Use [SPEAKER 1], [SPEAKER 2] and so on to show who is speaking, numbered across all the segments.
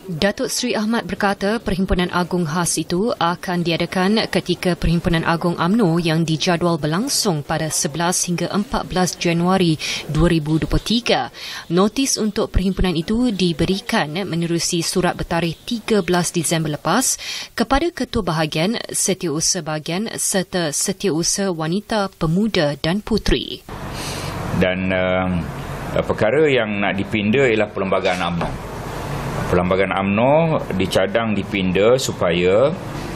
[SPEAKER 1] Datuk Seri Ahmad berkata Perhimpunan Agung Khas itu akan diadakan ketika Perhimpunan Agung UMNO yang dijadual berlangsung pada 11 hingga 14 Januari 2023. Notis untuk perhimpunan itu diberikan menerusi surat bertarikh 13 Disember lepas kepada Ketua Bahagian, Setiausaha Bahagian serta Setiausaha Wanita, Pemuda dan Puteri.
[SPEAKER 2] Dan perkara yang nak dipinda ialah Perlembagaan UMNO. Perlembagaan UMNO dicadang dipinda supaya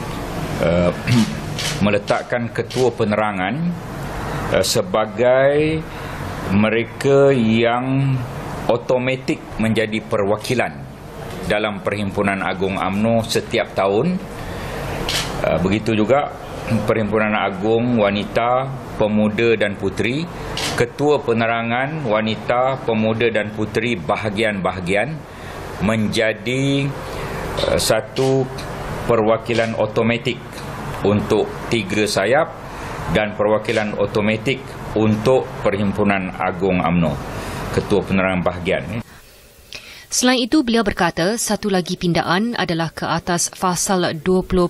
[SPEAKER 2] meletakkan ketua penerangan sebagai mereka yang automatik menjadi perwakilan dalam Perhimpunan Agung UMNO setiap tahun. Begitu juga Perhimpunan Agung Wanita, Pemuda dan Puteri, ketua penerangan wanita, pemuda dan puteri bahagian-bahagian menjadi satu perwakilan automatik untuk 3 sayap dan perwakilan automatik untuk Perhimpunan Agung UMNO, ketua penerangan bahagian.
[SPEAKER 1] Selain itu, beliau berkata satu lagi pindaan adalah ke atas Fasal 20.1.1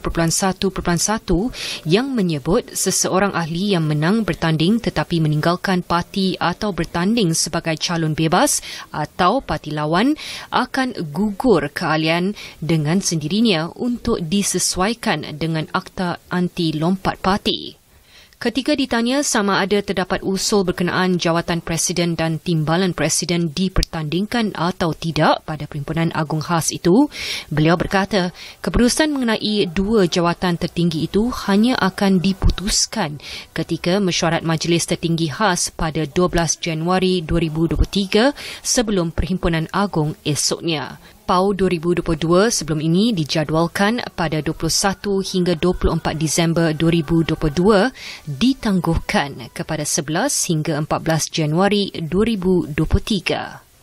[SPEAKER 1] yang menyebut seseorang ahli yang menang bertanding tetapi meninggalkan parti atau bertanding sebagai calon bebas atau parti lawan akan gugur keahlian dengan sendirinya untuk disesuaikan dengan Akta Anti Lompat Parti. Ketika ditanya sama ada terdapat usul berkenaan jawatan Presiden dan Timbalan Presiden dipertandingkan atau tidak pada Perhimpunan Agung Khas itu, beliau berkata keputusan mengenai 2 jawatan tertinggi itu hanya akan diputuskan ketika mesyuarat Majlis Tertinggi Khas pada 12 Januari 2023 sebelum Perhimpunan Agung esoknya. PAU 2022 sebelum ini dijadualkan pada 21 hingga 24 Disember 2022 ditangguhkan kepada 11 hingga 14 Januari 2023.